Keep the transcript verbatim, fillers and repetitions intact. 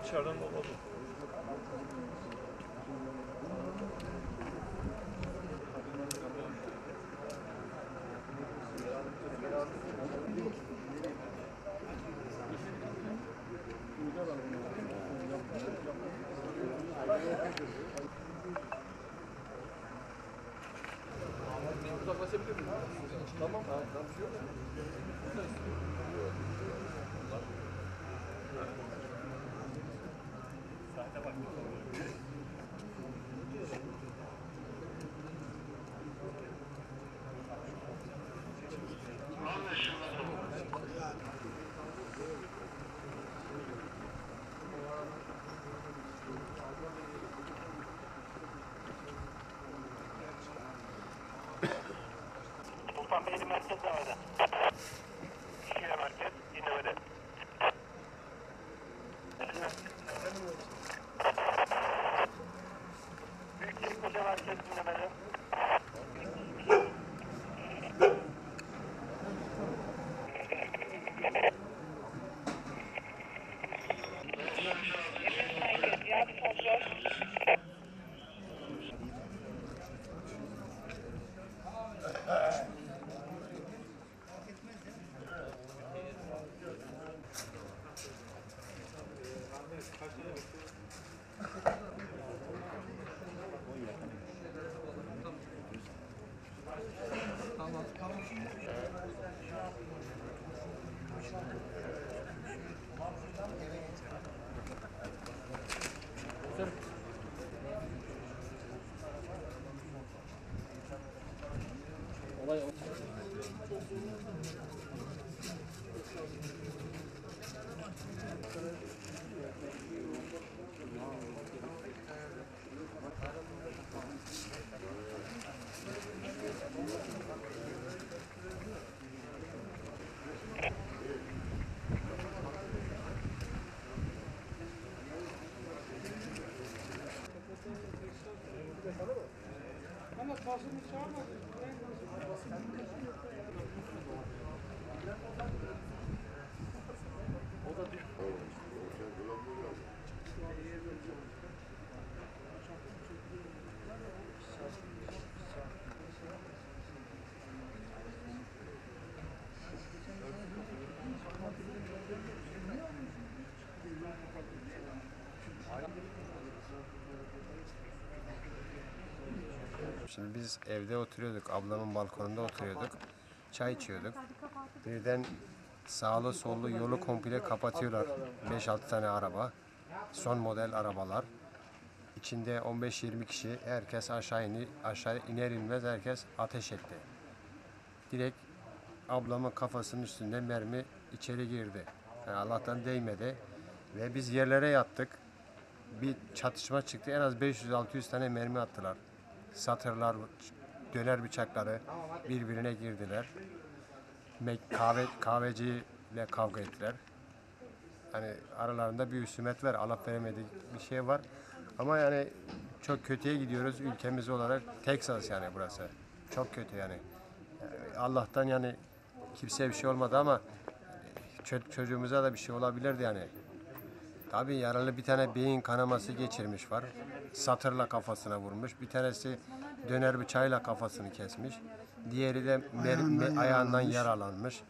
İçeriden doladı. Uzaklaşabilir miyim? Tamam. Tamam. Bir şey yok. Sahte bak. Tufan Beyli merkez davada. Şile merkez dinlemede. Büyük Çekmece merkez dinlemede. Tamam. Tamam. Olay o. Ama basını çağırmadı. Şimdi biz evde oturuyorduk, ablamın balkonunda oturuyorduk, çay içiyorduk. Birden sağlı sollu yolu komple kapatıyorlar, beş altı tane araba, son model arabalar. İçinde on beş yirmi kişi, herkes aşağı iner, aşağı iner inmez herkes ateş etti. Direkt ablamın kafasının üstünde mermi içeri girdi. Yani Allah'tan değmedi ve biz yerlere yattık. Bir çatışma çıktı, en az beş yüz altı yüz tane mermi attılar. Satırlar, döner bıçakları birbirine girdiler. Kahve, kahveciyle kavga ettiler. Hani aralarında bir husumet var, Allah veremediği bir şey var. Ama yani çok kötüye gidiyoruz ülkemiz olarak. Texas yani burası. Çok kötü yani. Yani Allah'tan yani kimseye bir şey olmadı ama çocuğumuza da bir şey olabilirdi yani. Tabii yaralı bir tane beyin kanaması geçirmiş var. Satırla kafasına vurmuş. Bir tanesi döner bıçağıyla kafasını kesmiş. Diğeri de ayağından, ayağından yaralanmış.